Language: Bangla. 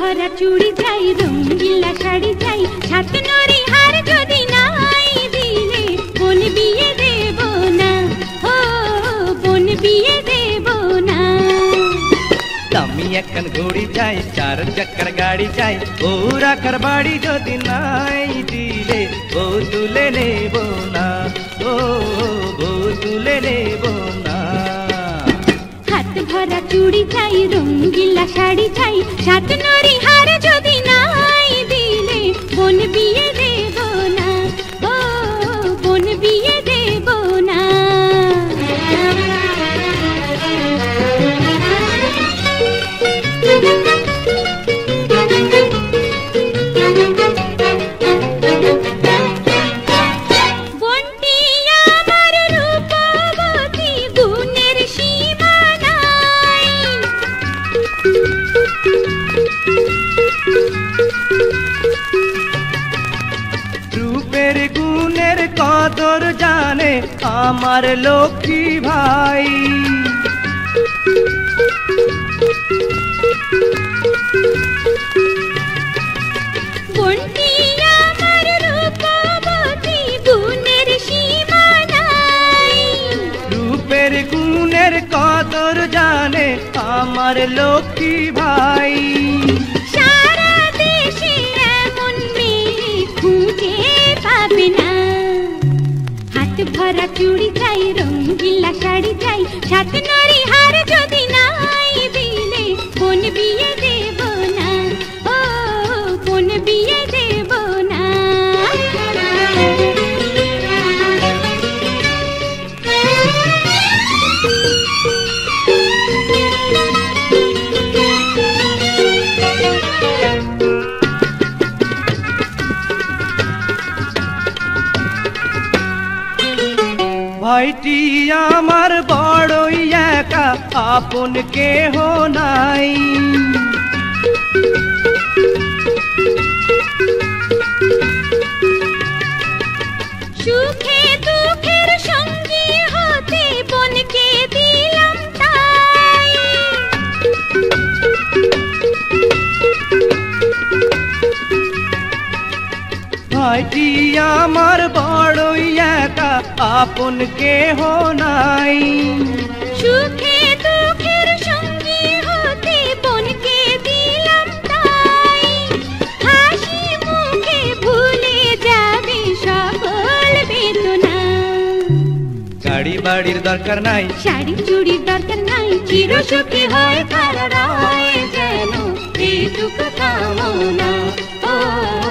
ভরা চুড়ি চাই, রঙিলা শাড়ি চাই, সাত নরি হার যদি নাই দিলে বোন বিয়ে দেব না, ও বোন বিয়ে দেব না। দামি একখান ঘড়ি চাই, চার চাকার গাড়ি চাই, রাখার বাড়ি যদি নাই দিলে বউ তুলে নেব না, ও বউ তুলে নেব না। হাত ভরা চুড়ি চাই, রঙিলা শাড়ি চাই, সাত নরি হার যদি নাই দিলে বোন বিয়ে দেব না, ও বোন বিয়ে দেব না। রূপের গুণের কদর জানে আমার লক্ষ্মী ভাই, রূপের গুণের কদর জানে আমার লক্ষ্মী ভাই। সারা দেশে এমন মেয়ে খুঁজে পাবে না। হাত ভরা চুড়ি চাই, রঙিলা শাড়ি চাই, সাত নরি হার যদি নাই দিলে বোন বিয়ে দেব না, ও বোন বিয়ে দেব না। ভাইটি আমার বড়ই একা, আপন কেহ নাই, সুখে দুঃখের সঙ্গী হতে বোনকে দিলাম তাই। ভাইটি আমার বড়ই একা, আপন কেহ নাই, সুখে দুঃখের সঙ্গী হতে বোনকে দিলাম তাই। হাসি মুখে ভুলে যাবে সকল বেদনা। গাড়ি বাড়ির দরকার নাই, শাড়ি চুড়ির দরকার নাই, চির সুখী হয় তারা রয় যেন এইটুকু কামনা, ও